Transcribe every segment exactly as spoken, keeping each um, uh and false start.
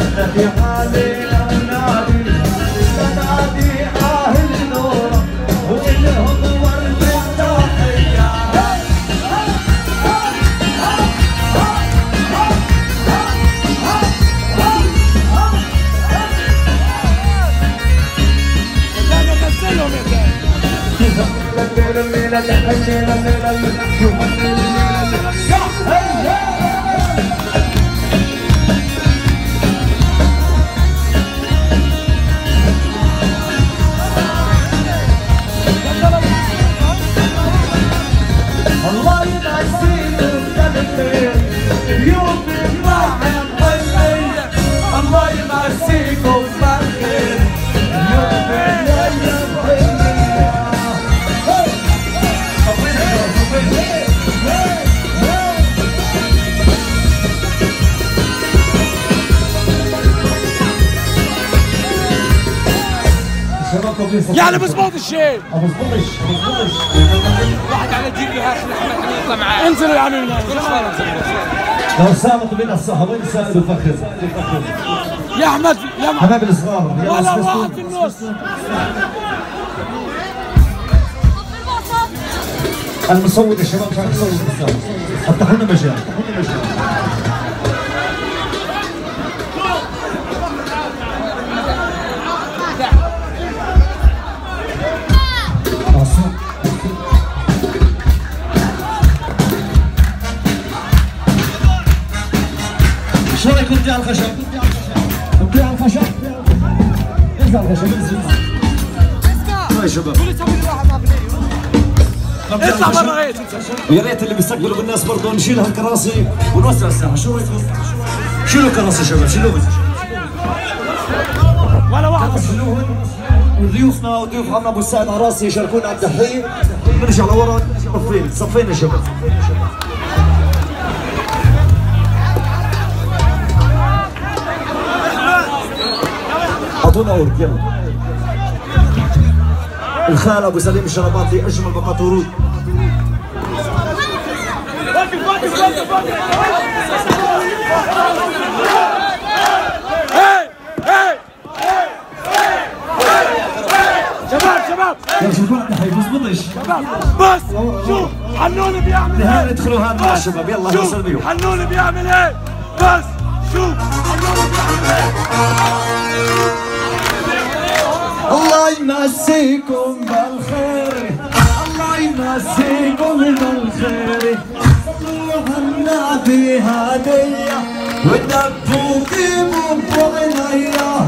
في حالي أولادي تنادي أهل نورة وإلهم ورد التحية. الله ينسيكم بالخير يوم الواحد والليل. الله ينسيكم بالخير يوم الليل يعني مظبوط الشيء. مظبوطش مظبوطش. واحد على جيب له هاش لحمه يطلع معاه. انزلوا يا عمي كل شوي انزلوا. لو سابق من الصحابين سائل وفخر. يا احمد يا حبايب الصغار ولا واحد في النص. المصوت يا شباب كان يصوت بالساعة. افتحوا لنا مجال افتحوا لنا مجال. شو رايكم نبيع الخشب؟ نبيع الخشب؟ انزل الخشب انزل. يا شباب اطلع برا غير. ويا ريت اللي بيستقبلوا بالناس برضه نشيل هالكراسي ونوسع الساحه. شو رايكم؟ شيلوا الكراسي شباب شيلوهم. ولا واحد شيلوهم. وضيوفنا وضيوف عمنا ابو السعد على راسي يشاركونا على التحيه. نرجع لورا صفين صفين يا شباب. اعطونا ورد يلا. الخال ابو سليم الشرباطي اجمل بقات ورود. شباب شباب يا شباب تحية بزبطش شباب بس شوف حنون بيعمل ايه. نهار ادخلوا هان مع الشباب يلا نوصل بيهم. حنون بيعمل ايه بس شوف حنون بيعمل ايه. الله يمسيكم بالخير الله يمسيكم بالخير. صلوا النبي هدية ودبوا قيموا بعينيا.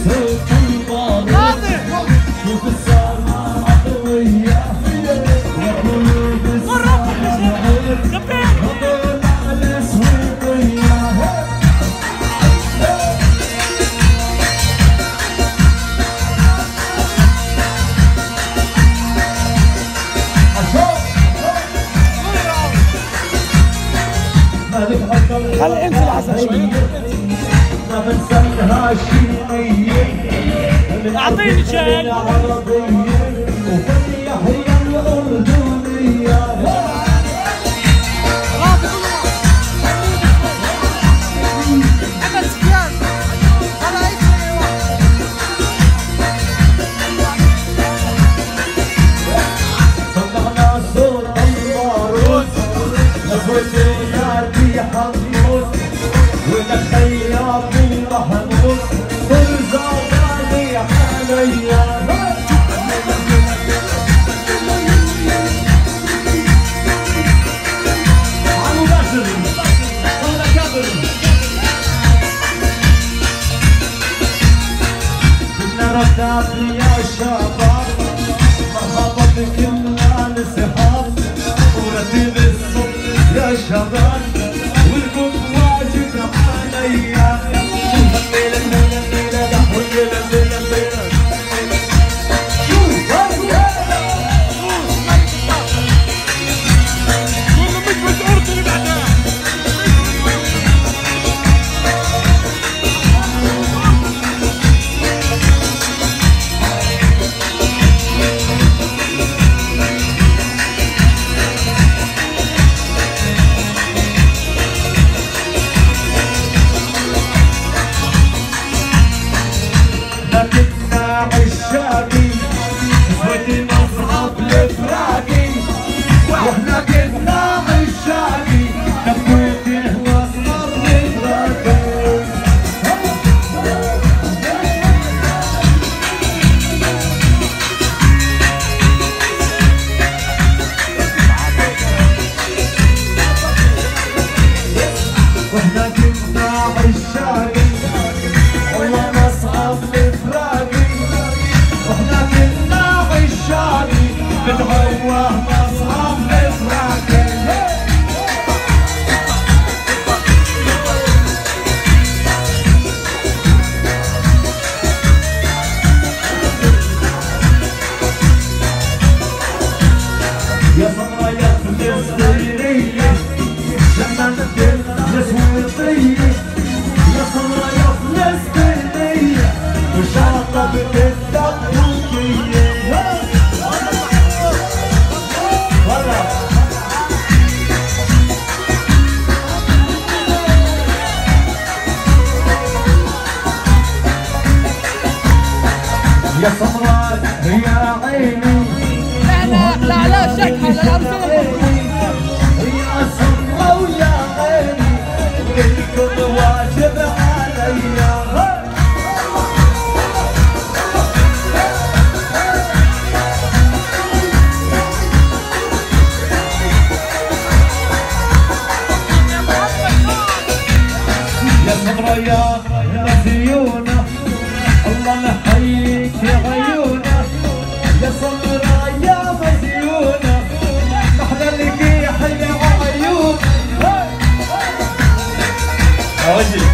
صوت البارود شوف السماء عطوية وقلوب السماء هذول على سويقية خلي انزل عسل شوي ما بنسلها شيء اعطيني شيء عربية وفي يحيى الأردنية سمعنا صوت البارود لفوتنا في حمود ولخياط محمود كل زماني عليا عمو باسل ولا كبر كنا ردات يا شباب مرحبا بكلنا نسحاب ورتب الصبح يا شباب والكم واجب عليا شوف الليلة الليلة الليلة دحو الليلة الليلة الليلة شوف والله مش مشعورتني بعدها لكننا عشاقي اسود مصعب لفراقي واحنا كنا عشاقي نبوته مصعب لفراقي واحنا كنا عشاقي والله مصعب لفراقي واحنا كنا عشاقي بنهوى مصعب لفراقي يا سمرة يا فلسطينية لما نبدل نسويطية يا سمرة يا فلسطينية وإن شاء الله بتبدأ تركية والله يا سمرة يا عيني لا لا لا شكها للأرسنال يا سمرة ويا عيني الكل واجب عليا يا سمرة يا مزيونة الله نحييك يا عيونة يا سمرة يا مزيونة نحن لك يحيى عيون أوجي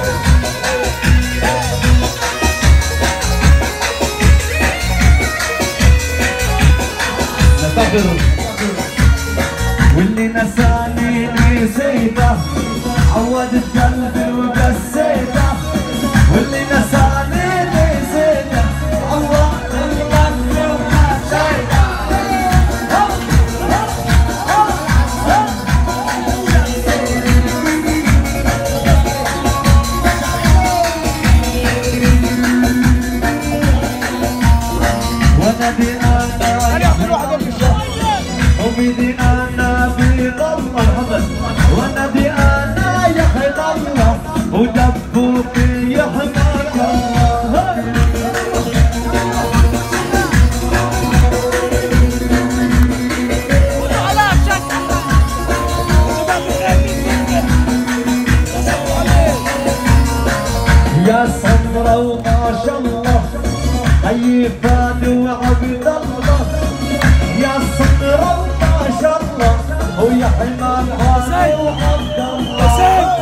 نتقر واللي نساني نسيته عودت قلبي وقسيته واللي نساني نسيته عودت قلبي وقسيته وانا دي انا خلي ياخذ واحدة من الشهر ما شاء الله حيفان وعبد الله يا صدر ما شاء الله ويا حمام غالي وعبد الله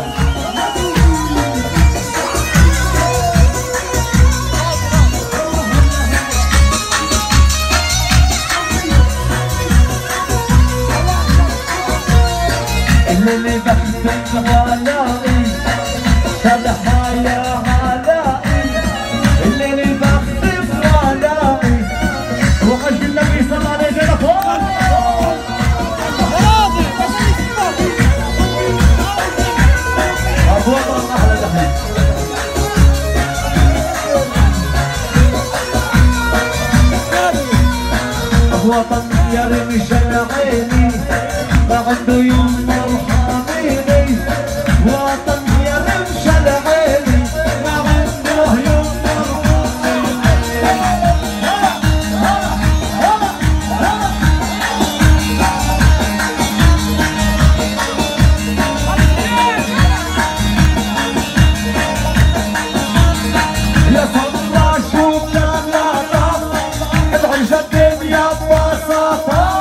اللي بحبك غالي تلحى يا هلائي اللي بحبك غالي وعجل النبي صلى الله عليه وسلم ابو الله احلى دحين ابو وطن يا رمش عيني ما عنده يوم مرحميني وطن يا رمش العيني ما عنده يوم يا صبرا شو كان لطف ادعي جدد يا بساطة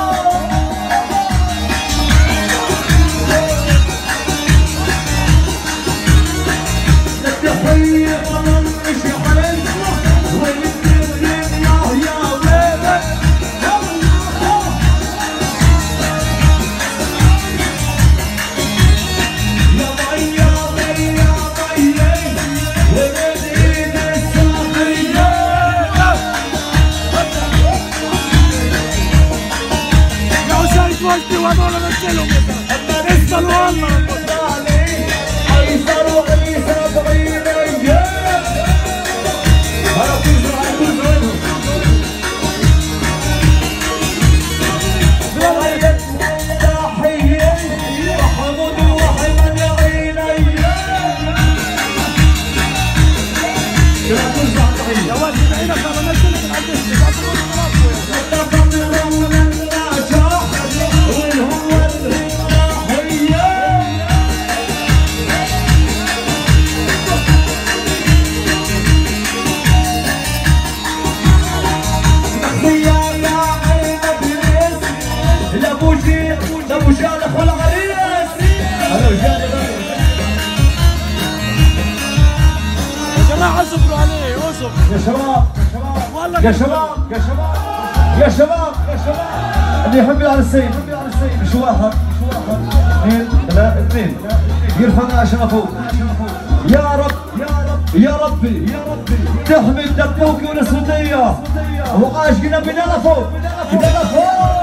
يا شباب يا شباب يا شباب يا شباب يا شباب اللي يحب على السيد مش واحد اثنين ثلاثة اثنين يرفعنا عشان افوق يا رب يا رب يا ربي يا ربي تحمي دبوكي والاسودية وعاشقنا بنا فوق بنا فوق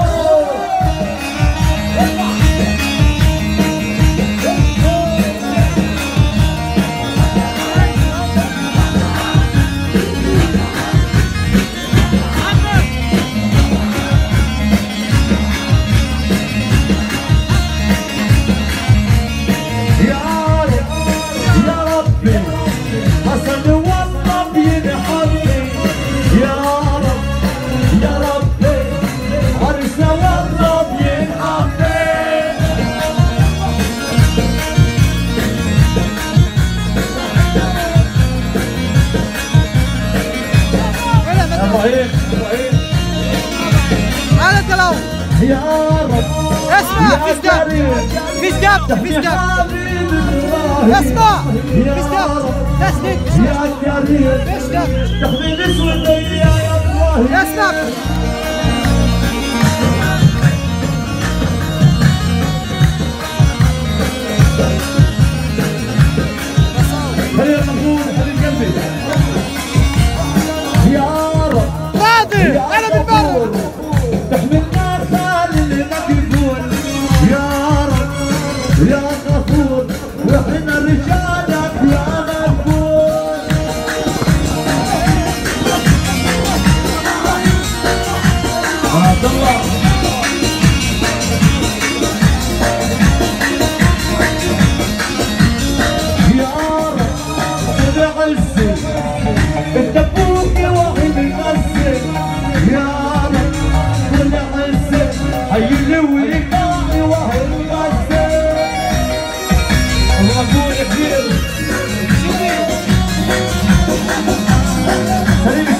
يا رب اسمع في سداب في سداب في سداب اسمع في سداب تسديد يا كريم في سداب تحميل اسود يا الله اسمع خلينا نقول حبيب قلبي يا رب راضي انا بالبر تحملنا خالي مقبول يا رب يا غفور واحنا رجالك يا مقبول عبد الله يا رب بعزك كريم